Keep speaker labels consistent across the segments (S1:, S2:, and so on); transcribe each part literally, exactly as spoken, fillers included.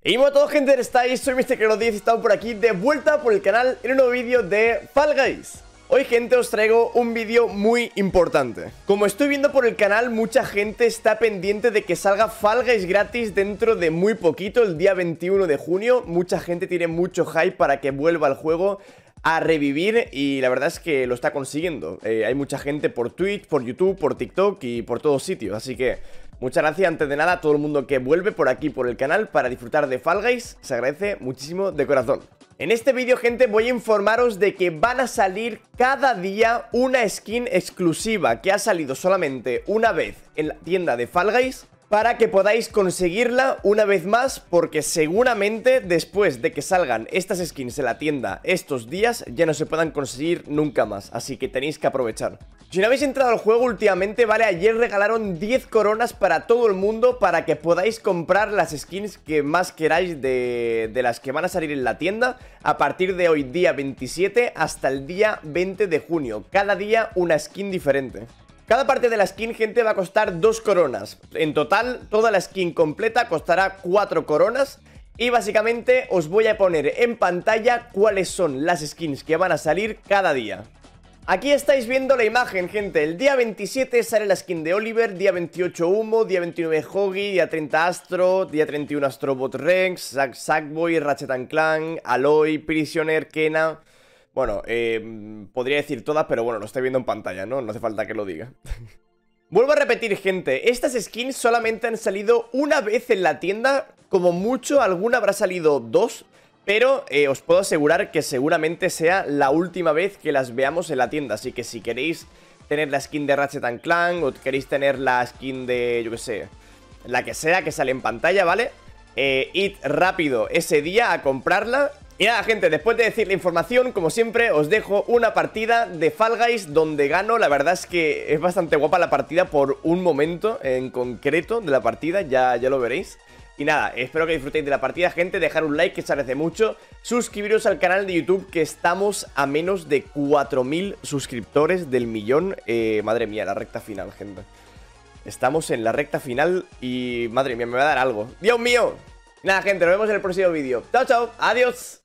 S1: Y hola a todos, gente, ¿cómo estáis? Soy mister Kero diez y estamos por aquí de vuelta por el canal en un nuevo vídeo de Fall Guys. Hoy, gente, os traigo un vídeo muy importante. Como estoy viendo por el canal, mucha gente está pendiente de que salga Fall Guys gratis dentro de muy poquito, el día veintiuno de junio. Mucha gente tiene mucho hype para que vuelva el juego a revivir y la verdad es que lo está consiguiendo. eh, Hay mucha gente por Twitch, por YouTube, por TikTok y por todos sitios, así que muchas gracias antes de nada a todo el mundo que vuelve por aquí por el canal para disfrutar de Fall Guys. Se agradece muchísimo de corazón. En este vídeo, gente, voy a informaros de que van a salir cada día una skin exclusiva que ha salido solamente una vez en la tienda de Fall Guys, para que podáis conseguirla una vez más, porque seguramente después de que salgan estas skins en la tienda estos días ya no se puedan conseguir nunca más, así que tenéis que aprovechar. Si no habéis entrado al juego últimamente, vale, ayer regalaron diez coronas para todo el mundo para que podáis comprar las skins que más queráis de, de las que van a salir en la tienda a partir de hoy, día veintisiete, hasta el día veinte de junio. Cada día una skin diferente. Cada parte de la skin, gente, va a costar dos coronas. En total, toda la skin completa costará cuatro coronas. Y básicamente os voy a poner en pantalla cuáles son las skins que van a salir cada día. Aquí estáis viendo la imagen, gente. El día veintisiete sale la skin de Oliver, día veintiocho Humo, día veintinueve Hoggy, día treinta Astro, día treinta y uno Astrobot Rex, Sackboy, Ratchet and Clank, Aloy, Prisoner, Kena. Bueno, eh, podría decir todas, pero bueno, lo estoy viendo en pantalla, ¿no? No hace falta que lo diga. Vuelvo a repetir, gente, estas skins solamente han salido una vez en la tienda. Como mucho, alguna habrá salido dos. Pero eh, os puedo asegurar que seguramente sea la última vez que las veamos en la tienda. Así que si queréis tener la skin de Ratchet and Clank, o queréis tener la skin de, yo qué sé, la que sea que sale en pantalla, ¿vale? Eh, id rápido ese día a comprarla. Y nada, gente, después de decir la información, como siempre, os dejo una partida de Fall Guys donde gano. La verdad es que es bastante guapa la partida por un momento en concreto de la partida, ya, ya lo veréis. Y nada, espero que disfrutéis de la partida, gente. Dejar un like, que se agradece mucho. Suscribiros al canal de YouTube, que estamos a menos de cuatro mil suscriptores del millón. eh, Madre mía, la recta final, gente. Estamos en la recta final y, madre mía, me va a dar algo. ¡Dios mío! Nada, gente, nos vemos en el próximo vídeo. Chao, chao, adiós.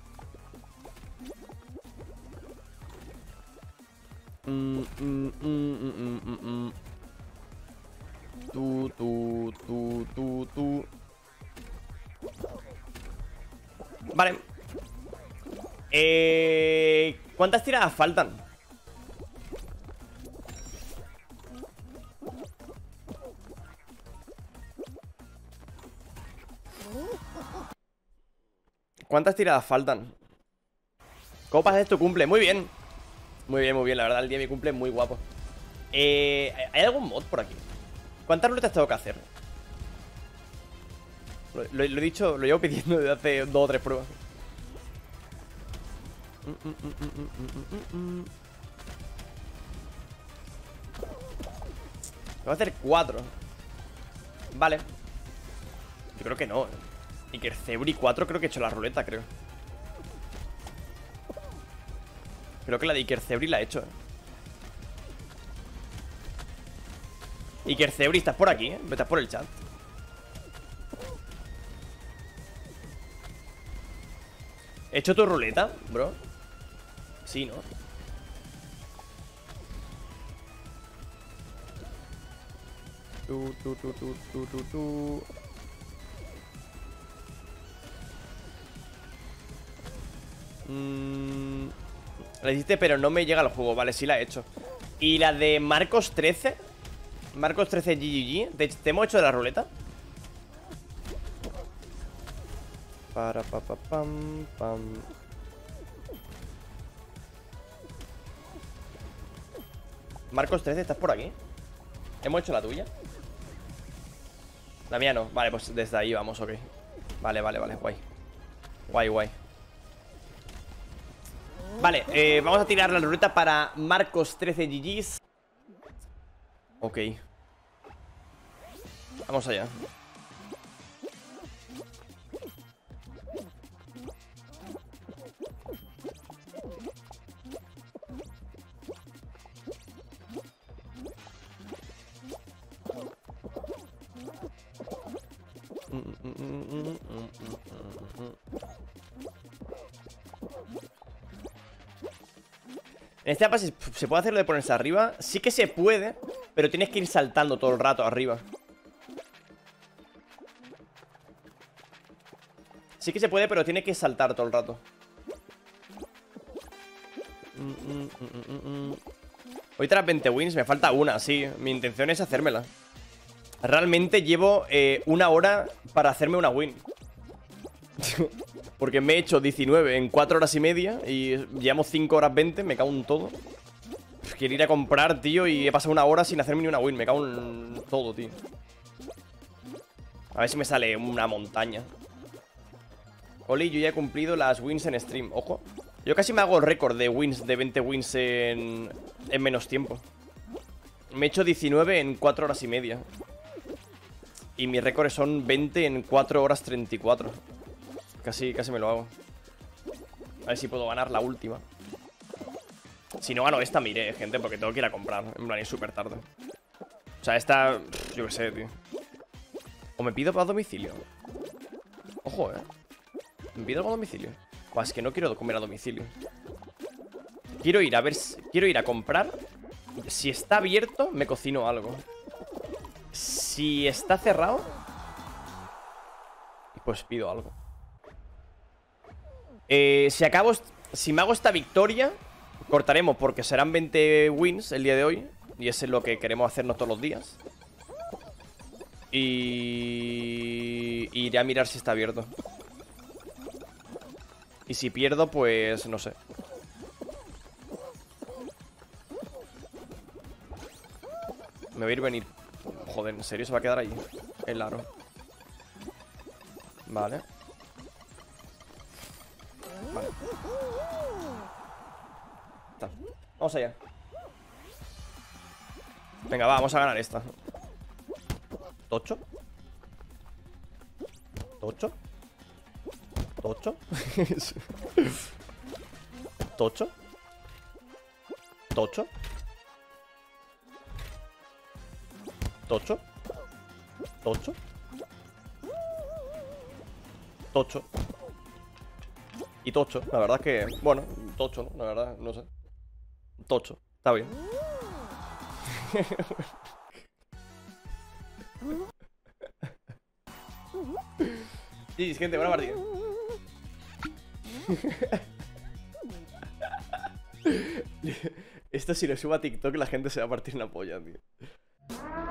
S1: Mm, mm, mm, mm, mm, mm. Tú, tú, tú, tú, tú. Vale. Eh, ¿Cuántas tiradas faltan? ¿Cuántas tiradas faltan? ¿Cómo pasas tu cumple? Muy bien. Muy bien, muy bien, la verdad, el día de mi cumple es muy guapo. eh, ¿Hay algún mod por aquí? ¿Cuántas ruletas tengo que hacer? Lo, lo, lo he dicho, lo llevo pidiendo desde hace dos o tres pruebas. mm, mm, mm, mm, mm, mm, mm. Tengo que hacer cuatro. Vale. Yo creo que no. Y que el Cebri cuatro creo que he hecho la ruleta, creo. Creo que la de Iker Cebri la he hecho, eh. Iker Cebri, estás por aquí, ¿eh? Estás por el chat. ¿He hecho tu ruleta, bro? Sí, ¿no? Tu, tu, tu, tu, tu, tu, tu. Mm, la hiciste, pero no me llega al juego. Vale, sí la he hecho. ¿Y la de Marcos trece? Marcos trece G G G. ¿Te, te hemos hecho de la ruleta? Para pa pa pam pam. Marcos trece, ¿estás por aquí? ¿Hemos hecho la tuya? La mía no. Vale, pues desde ahí vamos, ok. Vale, vale, vale, guay. Guay, guay. Vale, eh, vamos a tirar la ruleta para Marcos trece G Gs. Ok. Vamos allá. Mm, mm, mm, mm, mm, mm. En este mapa se, se puede hacer lo de ponerse arriba. Sí que se puede, pero tienes que ir saltando todo el rato arriba. Sí que se puede, pero tiene que saltar todo el rato. mm, mm, mm, mm, mm. Hoy tras veinte wins, me falta una, sí. Mi intención es hacérmela. Realmente llevo eh, una hora para hacerme una win. Porque me he hecho diecinueve en cuatro horas y media. Y llevamos cinco horas veinte, me cago en todo. Quiero ir a comprar, tío, y he pasado una hora sin hacerme ni una win. Me cago en todo, tío. A ver si me sale una montaña. Oli, yo ya he cumplido las wins en stream. Ojo. Yo casi me hago el récord de wins, de veinte wins en, en menos tiempo. Me he hecho diecinueve en cuatro horas y media. Y mis récords son veinte en cuatro horas treinta y cuatro. Casi, casi me lo hago. A ver si puedo ganar la última. Si no gano esta, miré, gente, porque tengo que ir a comprar. En plan, es súper tarde. O sea, esta... Yo qué sé, tío. O me pido para domicilio. Ojo, eh. Me pido para domicilio. Pues es que no quiero comer a domicilio. Quiero ir a ver si... Quiero ir a comprar. Si está abierto, me cocino algo. Si está cerrado, pues pido algo. eh, Si acabo... Si me hago esta victoria, cortaremos porque serán veinte wins el día de hoy. Y eso es lo que queremos hacernos todos los días. Y... Iré a mirar si está abierto. Y si pierdo, pues no sé. Me voy a ir venir. Joder, ¿en serio se va a quedar ahí? El aro. Vale. Vale. Está. Vamos allá. Venga, va, vamos a ganar esta. ¿Tocho? ¿Tocho? ¿Tocho? ¿Tocho? ¿Tocho? ¿Tocho? ¿Tocho? Tocho. Y tocho, la verdad es que... Bueno, tocho, ¿no? La verdad, no sé. Tocho, está bien. Y gente, buena partida. Esto si lo subo a TikTok la gente se va a partir una polla, tío.